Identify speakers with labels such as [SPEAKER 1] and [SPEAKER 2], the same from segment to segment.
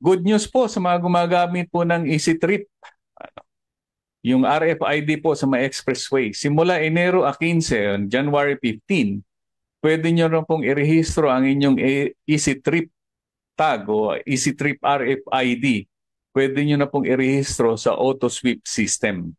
[SPEAKER 1] Good news po sa mga gumagamit po ng EasyTrip. Yung RFID po sa mga expressway. Simula Enero 15, January 15, pwede nyo na pong irehistro ang inyong EasyTrip tag o EasyTrip RFID. Pwede nyo na pong irehistro sa auto sweep system.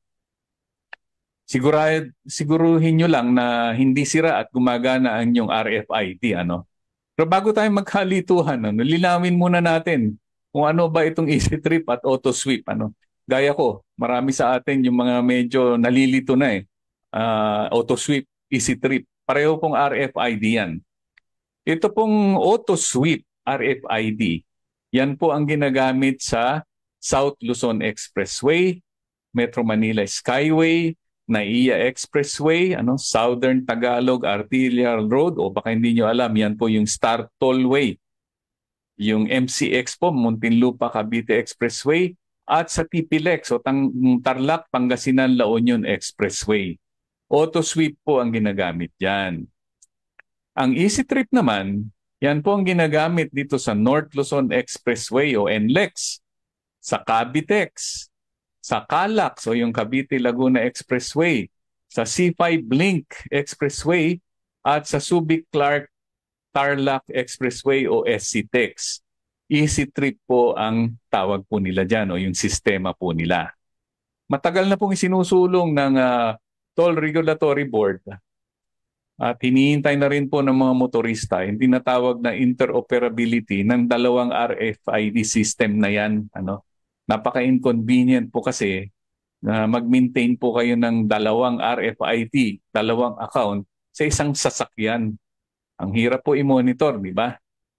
[SPEAKER 1] Siguruhin nyo lang na hindi sira at gumagana ang inyong RFID. Pero bago tayo magkalituhan, linawin muna natin kung ano ba itong EasyTrip at auto sweep. Gaya ko, marami sa atin yung mga medyo nalilito na eh. Auto sweep, EasyTrip, pareho pong RFID yan. Ito pong auto sweep RFID, yan po ang ginagamit sa South Luzon Expressway, Metro Manila Skyway, NAIA Expressway, Southern Tagalog Arterial Road, o baka hindi nyo alam, yan po yung Star Tollway. Yung MCX po, Muntinlupa Cavite Expressway, at sa TPLEX o Tarlac Pangasinan La Union Expressway. Auto sweep po ang ginagamit yan. Ang EasyTrip naman, yan po ang ginagamit dito sa North Luzon Expressway o NLEX, sa Cavitex, sa CALAX o yung Cavite Laguna Expressway, sa C5 Blink Expressway, at sa Subic Clark Tarlac Expressway o SCTEX. EasyTrip po ang tawag po nila dyan o yung sistema po nila. Matagal na pong isinusulong ng Toll Regulatory Board at hinihintay na rin po ng mga motorista yung tinatawag na interoperability ng dalawang RFID system na yan. Napaka-inconvenient po kasi na mag-maintain po kayo ng dalawang RFID, dalawang account sa isang sasakyan. Ang hirap po i-monitor, di ba?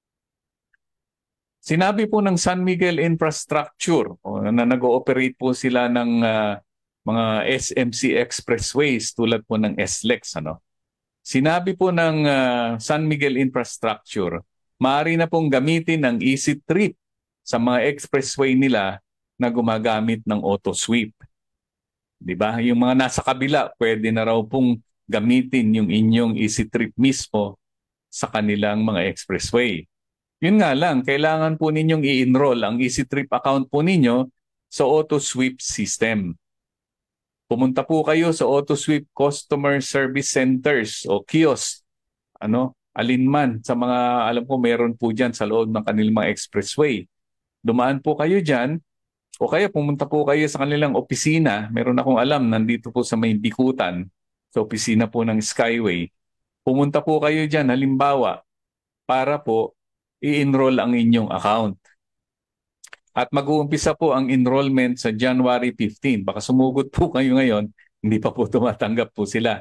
[SPEAKER 1] Sinabi po ng San Miguel Infrastructure na nag-ooperate po sila ng mga SMC Expressways tulad po ng SLEX. Sinabi po ng San Miguel Infrastructure, maaari na pong gamitin ang EasyTrip sa mga expressway nila na gumagamit ng auto sweep. Di ba? Yung mga nasa kabila, pwede na raw pong gamitin yung inyong EasyTrip mismo sa kanilang mga expressway. Yun nga lang, kailangan po ninyong i-enroll ang EasyTrip account po ninyo sa auto sweep system. Pumunta po kayo sa auto sweep customer service centers o kiosk. Alinman sa mga, alam ko meron po dyan sa loob ng kanilang mga expressway. Dumaan po kayo dyan o kaya pumunta po kayo sa kanilang opisina. Meron akong alam, nandito po sa may Bikutan, sa opisina po ng Skyway. Pumunta po kayo dyan, halimbawa, para po i-enroll ang inyong account. At mag-uumpisa po ang enrollment sa January 15. Baka sumugot po kayo ngayon, hindi pa po tumatanggap po sila.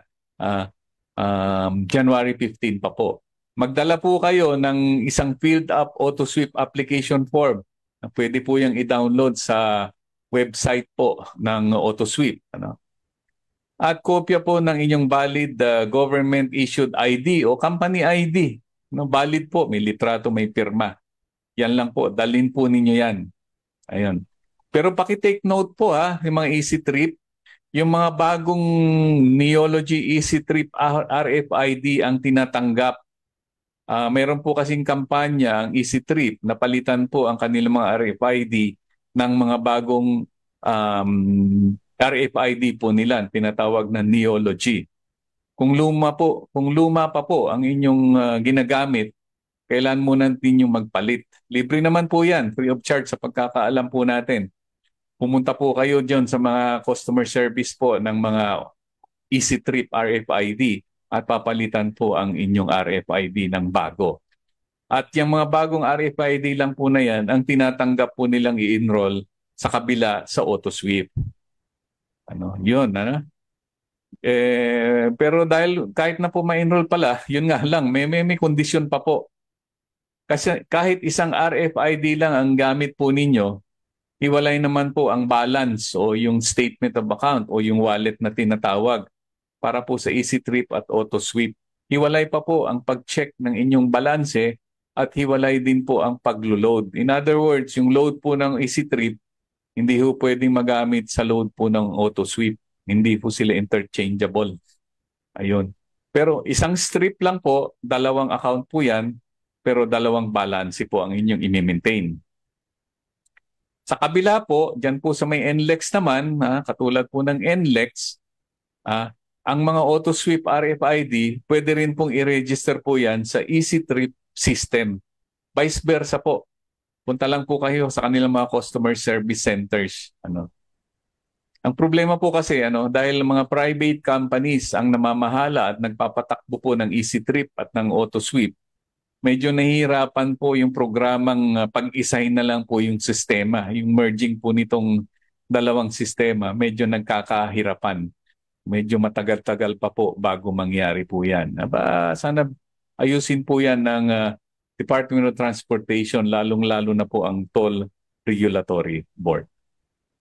[SPEAKER 1] January 15 pa po. Magdala po kayo ng isang filled up auto sweep application form na pwede po yung i-download sa website po ng auto sweep. At kopya po ng inyong valid government issued ID o company ID. Valid po, may litrato, may pirma. Yan lang po, dalhin po ninyo yan. Ayun. Pero paki-take note po yung mga EasyTrip, yung mga bagong Neology EasyTrip RFID ang tinatanggap. Meron po kasing kampanya ang EasyTrip na palitan po ang kanilang mga RFID ng mga bagong RFID po nila, tinatawag na Neology. Kung luma pa po ang inyong ginagamit, kailan muna natin yung magpalit. Libre naman po yan, free of charge sa pagkakaalam po natin. Pumunta po kayo dyan sa mga customer service po ng mga EasyTrip RFID at papalitan po ang inyong RFID ng bago. At yung mga bagong RFID lang po na yan, ang tinatanggap po nilang i-enroll sa kabila sa AutoSweep. Yun. Pero dahil kahit na po ma-enroll pala, yun nga lang, may kondisyon pa po. Kasi kahit isang RFID lang ang gamit po ninyo, hiwalay naman po ang balance o yung statement of account o yung wallet na tinatawag para po sa EasyTrip at AutoSweep. Hiwalay pa po ang pag-check ng inyong balanse at hiwalay din po ang pag-load. In other words, yung load po ng EasyTrip, hindi po pwedeng magamit sa load po ng AutoSweep. Hindi po sila interchangeable. Ayun. Pero isang strip lang po, dalawang account po yan, pero dalawang balance po ang inyong i-maintain. Sa kabila po, dyan po sa may NLEX naman, katulad po ng NLEX, ang mga auto-sweep RFID, pwede rin pong i-register po yan sa EasyTrip system. Vice versa po. Punta lang po kayo sa kanilang mga customer service centers. Ang problema po kasi dahil mga private companies ang namamahala at nagpapatakbo po ng EasyTrip at ng AutoSweep, medyo nahihirapan po yung programang pag-isahin na lang po yung sistema. Yung merging po nitong dalawang sistema, medyo nagkakahirapan. Medyo matagal-tagal pa po bago mangyari po yan. Sana ayusin po yan ng Department of Transportation, lalong-lalo na po ang Toll Regulatory Board.